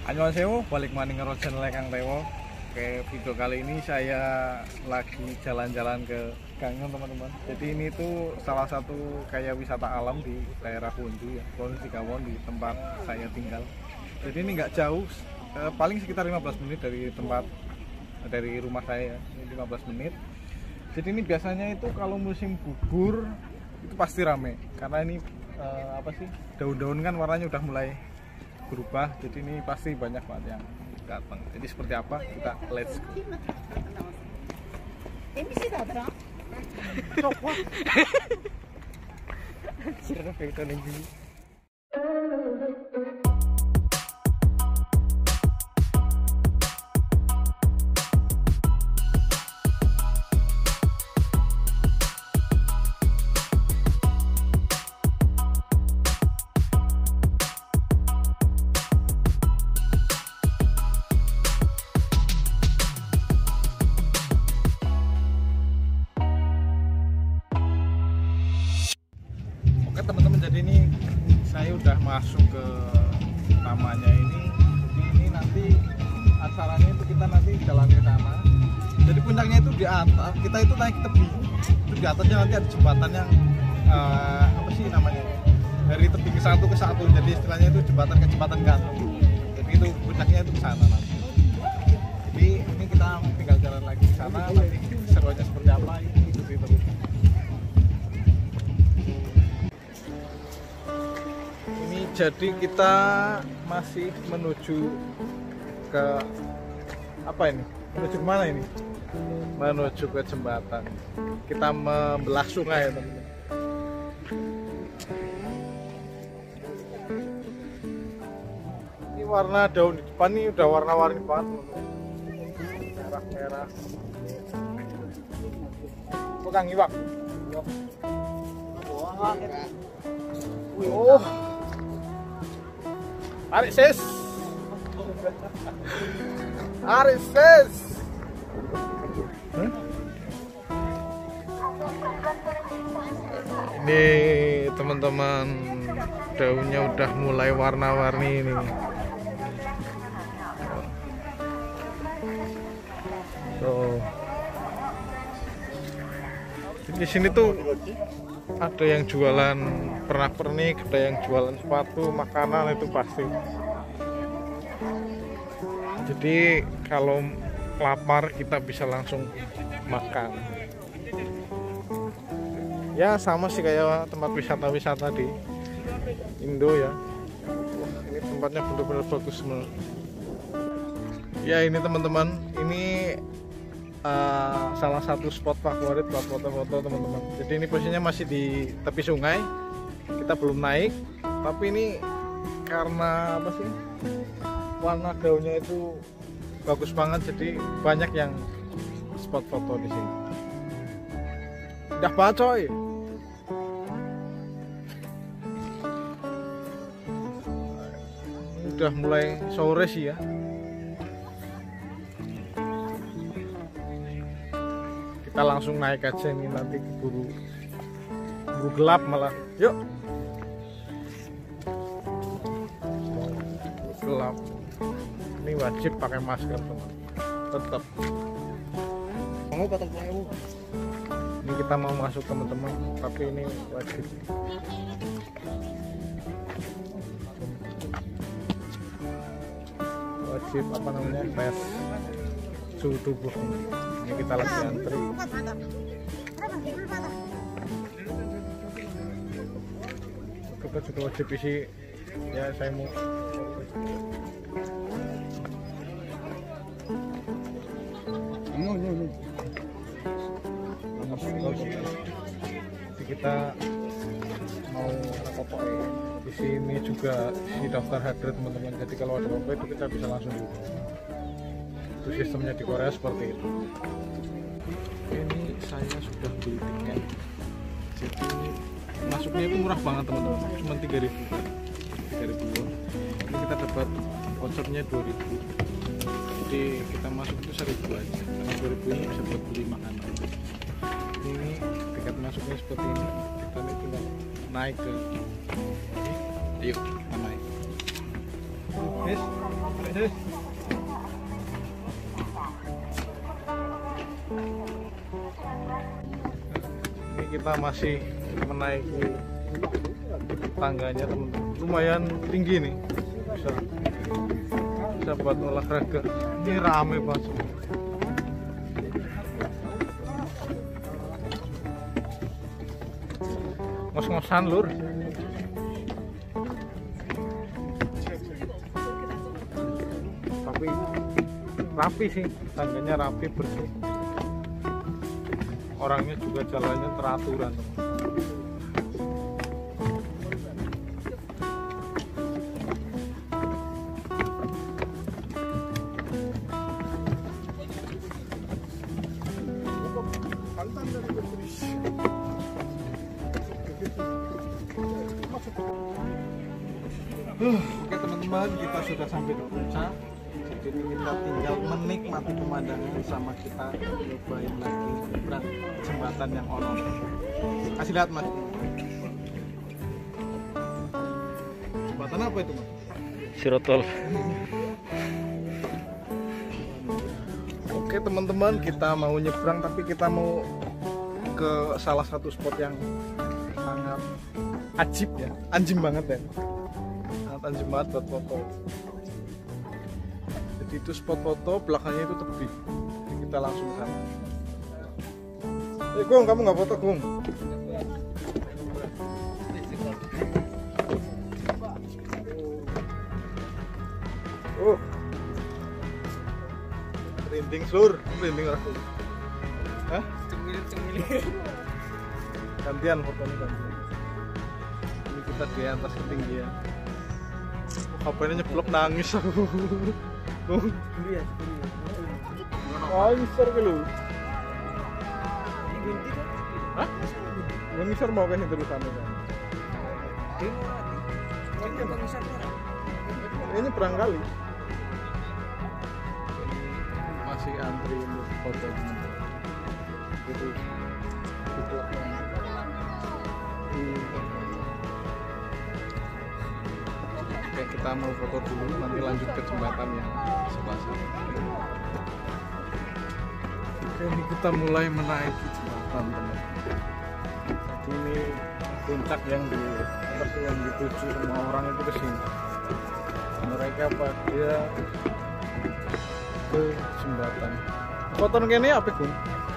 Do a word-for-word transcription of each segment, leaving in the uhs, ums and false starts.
Annyeonghaseyo, balik maning ngerot channel Kang Tewo. Oke, video kali ini saya lagi jalan-jalan ke Gangneung teman-teman. Jadi ini tuh salah satu kayak wisata alam di daerah Wonju ya, Provinsi Gawon, di tempat saya tinggal. Jadi ini nggak jauh, eh, paling sekitar lima belas menit dari tempat dari rumah saya, ini lima belas menit. Jadi ini biasanya itu kalau musim gugur itu pasti rame, karena ini eh, apa sih, daun-daun kan warnanya udah mulai berubah, jadi ini pasti banyak banget yang datang. Jadi seperti apa, kita let's go. Oke teman-teman, jadi ini saya udah masuk ke namanya ini. Ini nanti acaranya itu kita nanti jalan ke sana. Jadi puncaknya itu di atas, kita itu naik tebing. Itu di atasnya nanti ada jembatan yang uh, apa sih namanya? Dari tebing satu ke satu. Jadi istilahnya itu jembatan ke jembatan gantung. Jadi itu puncaknya itu ke sana nanti. Jadi ini kita tinggal jalan lagi ke sana. Nanti seruannya seperti apa itu ikuti terus. Jadi kita masih menuju ke apa ini? Menuju kemana ini? Menuju ke jembatan. Kita membelah sungai ya teman-teman. Ini warna daun di depan ini udah warna-warni banget, merah-merah. Bukan iwak. Oh. Arik sis, arik sis. Huh? Ini teman-teman, daunnya udah mulai warna-warni ini. Tuh. Di sini tuh ada yang jualan pernak-pernik, ada yang jualan sepatu, makanan, itu pasti. Jadi kalau lapar kita bisa langsung makan. Ya sama sih kayak tempat wisata-wisata di Indo ya. Wah, ini tempatnya benar-benar bagus banget. Ya ini teman-teman, ini Uh, salah satu spot favorit buat foto-foto teman-teman. Jadi ini posisinya masih di tepi sungai, kita belum naik, tapi ini karena apa sih, warna daunnya itu bagus banget, jadi banyak yang spot foto di sini. Udah bacoy. Ini udah mulai sore sih ya. Kita langsung naik aja, ini nanti keburu keburu gelap malah. Yuk, gelap. Ini wajib pakai masker teman, tetap. Ini kita mau masuk teman-teman, tapi ini wajib. Wajib apa namanya, tes suhu tubuh. Ini kita lagi antri. Kita juga wajib isi ya, saya mau. Jadi kita mau apa di sini juga di daftar hadir teman-teman. Jadi kalau ada apa-apa itu kita bisa langsung di itu sistemnya di Korea seperti itu. Ini saya sudah beli tiket, jadi masuknya itu murah banget teman-teman, cuma tiga ribu tiga ribu. Ini kita dapat vouchernya dua ribu, jadi kita masuk itu seribu aja, karena dua ribu ini bisa buat beli makanan. Ini tiket masuknya seperti ini, kita ini tinggal naik ke, yuk kita naik. Yes. Ini kita masih menaiki tangganya teman-teman, lumayan tinggi nih, bisa bisa buat olahraga. Ini rame banget. Ngos-ngosan lur. Tapi rapi sih, tangganya rapi, bersih. Orangnya juga jalannya teraturan. Oke teman-teman, kita sudah sampai di puncak. Jadi kita tinggal menikmati pemandangan sama kita nyobain lagi nyebrang jembatan yang ono. Kasih lihat mas. Jembatan apa itu mas? Sirotol. Oke teman-teman, kita mau nyebrang tapi kita mau ke salah satu spot yang sangat ajib ya, anjing banget ya. Sangat anjing banget buat foto. Jadi itu spot foto, belakangnya itu tebing. Jadi kita langsung sana. Eh Gung, kamu nggak foto Gung? Oh, merinding sur, merinding aku. Hah? Cemil-cemil. Gantian fotonya gantian. Ini kita di atas ketinggian. H P-nya nyeblok, nangis aku. Iya, Wah, ngisor ke lu. Hah? Gue ngisor mau kan terus sana kan? Ini perang kali. Masih antri untuk foto. Gitu. Gitu. Oke, kita mau foto dulu, nanti lanjut ke jembatan yang sebelah sana. Oke, ini kita mulai menaiki jembatan teman. Jadi ini puncak yang di yang dituju semua orang itu ke sini. Mereka pada ke jembatan. Foto ini apa Gun?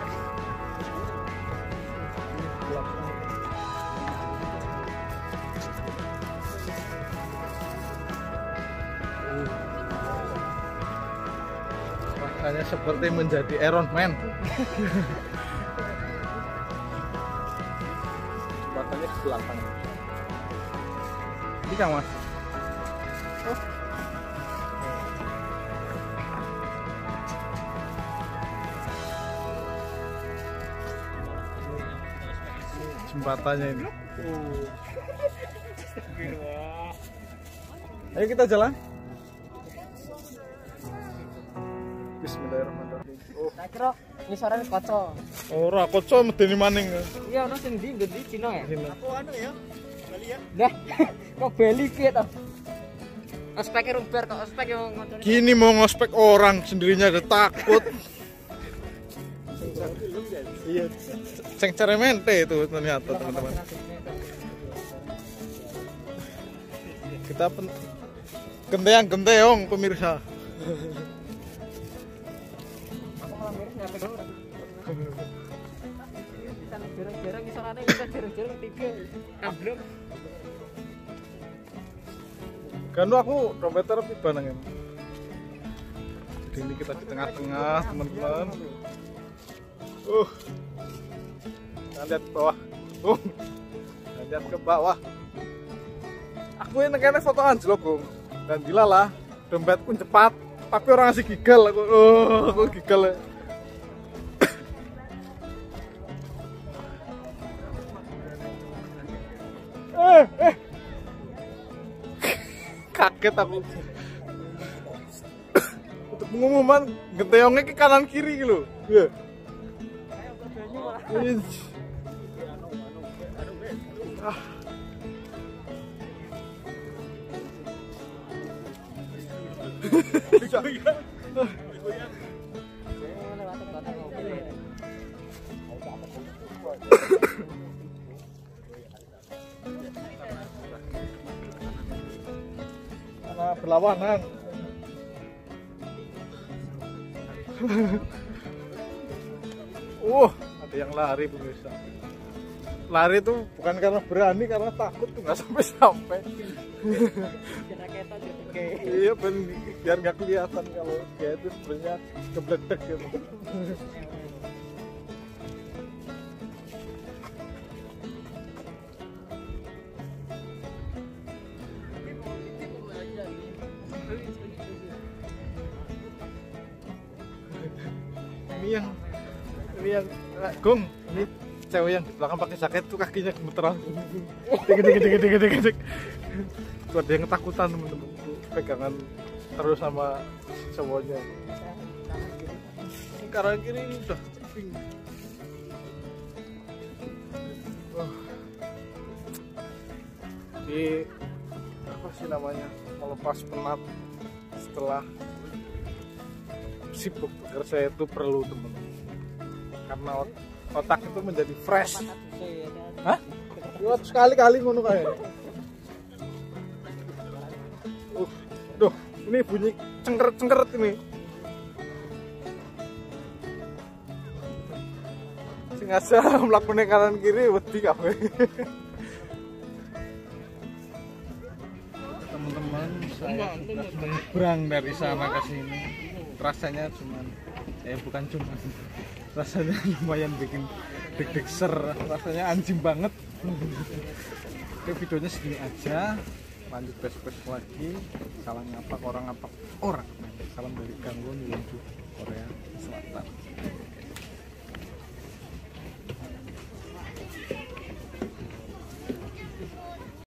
Rasanya seperti menjadi Iron Man. Jembatannya di belakang. Ini kan mas. Oh. Jembatannya ini. Ayo kita jalan. Bismillahirrahmanirrahim. Oh, tak kira ngisoran kaca. ora kaca medeni maning. Iya, ono sing ndi ngendi Cina ya? Aku anu ya. Bali ya. Lah, kok Bali piye to? Ospek Ruber kok ospek yo ngono. Gini mau ngospek orang sendirinya ada takut. Iya, ceng ceremente itu ternyata teman-teman. Kita pen genteang-genteong pemirsa. Jarang-jarang ngisorane kita jarang-jarang tiga amblem. Kan aku dompetnya rapi banget. Jadi ini kita di tengah-tengah teman-teman. Uh, kita lihat ke bawah. Uh, kita lihat ke bawah. Aku ini kayaknya foto anjlok Gung. Dan dilalah dompetku cepat. Tapi orang ngasih gigal aku. Oh, aku gigal ya. Eh, eh. Kaget aku. Untuk pengumuman genteongnya ke kanan kiri gitu. Iya. Ah. bisa. Karena berlawanan. Uh, ada yang lari pemirsa. Lari tuh bukan karena berani, karena takut tuh nggak sampai-sampai. Iya, ben, biar nggak kelihatan kalau dia itu sebenarnya kebledek gitu. Ini yang ini yang eh, Gung, ini cewek yang di belakang pakai jaket tuh kakinya gemeteran. Dek dek dek dek dek dek. Tuh ada yang ketakutan teman-teman. Pegangan terus sama cowoknya. Kanan kiri udah ping. Oh. Di apa sih namanya? Melepas penat setelah sibuk bekerja itu perlu teman-teman. Karena otak itu menjadi fresh. Hah? Ya, sekali-kali ngono kae. Uh, duh, ini bunyi cengkeret-cengkeret ini. Sing aja mlakune kanan kiri wedi kabeh. Teman-teman, saya menyeberang dari sana ke sini. Rasanya cuman eh bukan cuma rasanya lumayan bikin deg-deg ser, rasanya anjing banget. Oke, videonya segini aja, lanjut besok-besok lagi. Salam ngapak orang ngapak orang, salam dari Gangwon Wonju Korea Selatan.